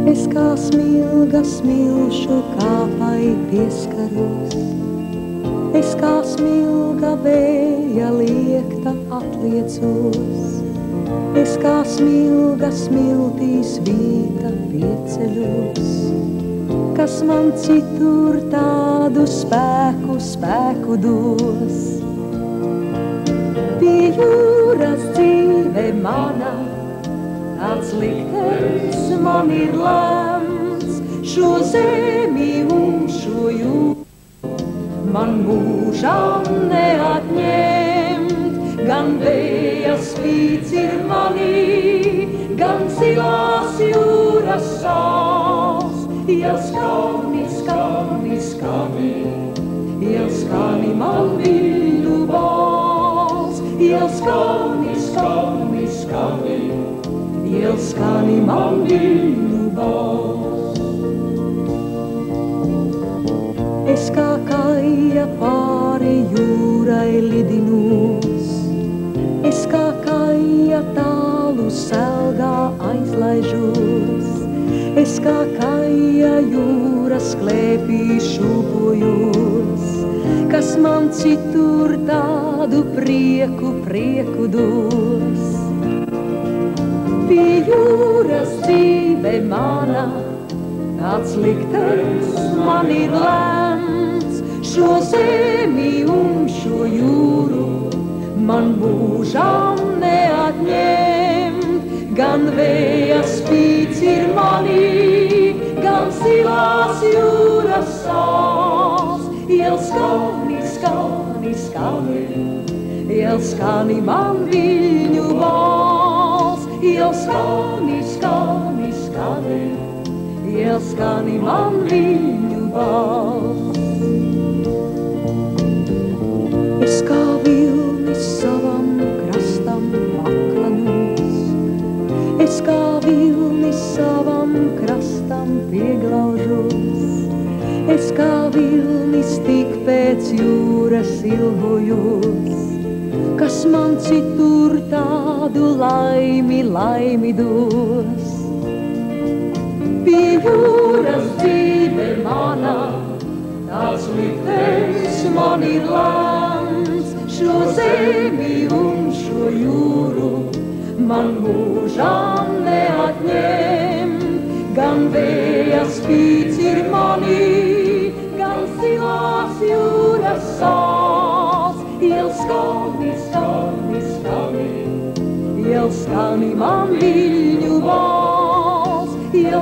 Es kā smilga smilšu kāpai pieskaros, es kā smilga vēja liekta atliecos, es kā smilga smiltīs vīta pieceļos, kas man citur tādu spēku dos. Pie jūras dzīve mana, tāds liktenis man ir lemts, šo zemi un šo jūru man mūžam neatņemt. Gan vēja spīts ir manī, gan zilās jūras sāls, jau skani man viļņu balss, jau skani man viļņu balss. Es kā kaija pāri jūrai lidinos, es kā kaija tālu selgā aizlaižos, es kā kaija jūras klēpī šūpojos, kas man citur tādu prieku dos. Pie jūras dzīve mana, tāds liktenis man ir lemts, šo zemi un šo jūru man mūžam neatņemt. Gan vēja spīts ir manī, gan zilās jūras sāls, jau skani man viļņu balss, jau skani man viļņu balss. Es kā vilnis savam krastam paklanos, es kā vilnis savam krastam pieglaužos, es kā vilnis tik pēc jūras ilgojos, kas man citur tādu laimi dos. Pie jūras dzīve mana, tāds liktenis man ir lemts, šo zemi un šo jūru man mūžam neatņemt. Gan vēja spīts ir manī, gan zilās jūras sāls, jau skani man viļņu balss, jau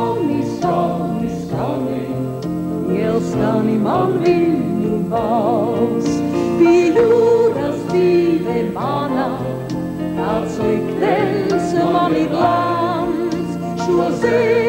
skani man viļņu balss. Pie jūras dzīve mana, tāds liktenis man ir lemts, šo zemi